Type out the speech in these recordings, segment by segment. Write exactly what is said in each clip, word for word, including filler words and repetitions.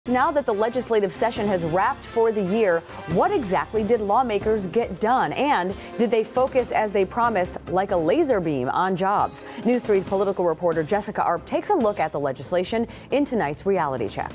Now that the legislative session has wrapped for the year, what exactly did lawmakers get done? And did they focus as they promised, like a laser beam, on jobs? News three's political reporter Jessica Arp takes a look at the legislation in tonight's Reality Check.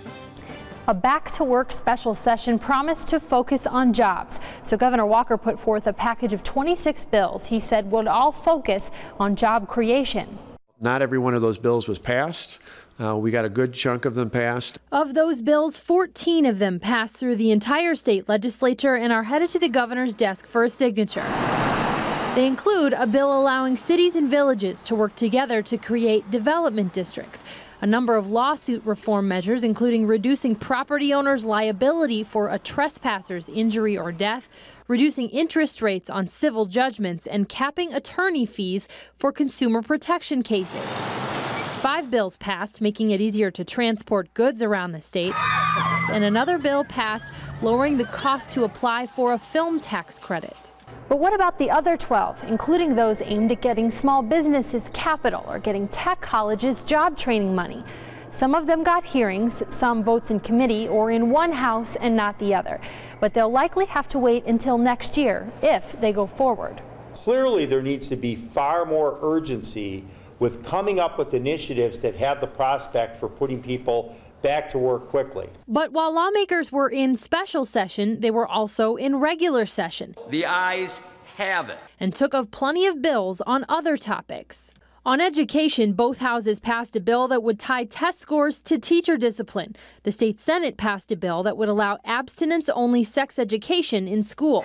A back-to-work special session promised to focus on jobs. So Governor Walker put forth a package of twenty-six bills he said would all focus on job creation. Not every one of those bills was passed. Uh, we got a good chunk of them passed. Of those bills, fourteen of them passed through the entire state legislature and are headed to the governor's desk for a signature. They include a bill allowing cities and villages to work together to create development districts, a number of lawsuit reform measures, including reducing property owners' liability for a trespasser's injury or death, reducing interest rates on civil judgments, and capping attorney fees for consumer protection cases. Five bills passed, making it easier to transport goods around the state, and another bill passed lowering the cost to apply for a film tax credit. But what about the other twelve, including those aimed at getting small businesses capital or getting tech colleges job training money? Some of them got hearings, some votes in committee or in one house and not the other. But they'll likely have to wait until next year if they go forward. Clearly, there needs to be far more urgency with coming up with initiatives that have the prospect for putting people back to work quickly. But while lawmakers were in special session, they were also in regular session. The ayes have it. And took up plenty of bills on other topics. On education, both houses passed a bill that would tie test scores to teacher discipline. The state Senate passed a bill that would allow abstinence-only sex education in schools.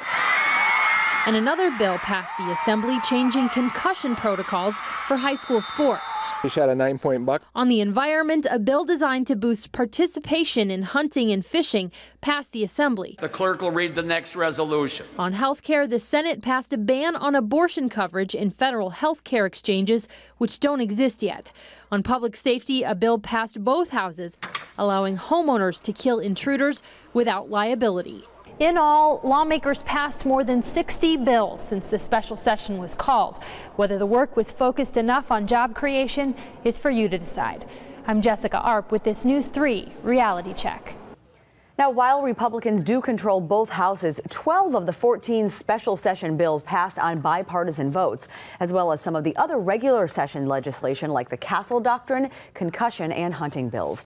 And another bill passed the Assembly changing concussion protocols for high school sports. He shot a nine-point buck. On the environment, a bill designed to boost participation in hunting and fishing passed the Assembly. The clerk will read the next resolution. On health care, the Senate passed a ban on abortion coverage in federal health care exchanges, which don't exist yet. On public safety, a bill passed both houses, allowing homeowners to kill intruders without liability. In all, lawmakers passed more than sixty bills since the special session was called. Whether the work was focused enough on job creation is for you to decide. I'm Jessica Arp with this News three Reality Check. Now, while Republicans do control both houses, twelve of the fourteen special session bills passed on bipartisan votes, as well as some of the other regular session legislation like the Castle Doctrine, concussion, and hunting bills.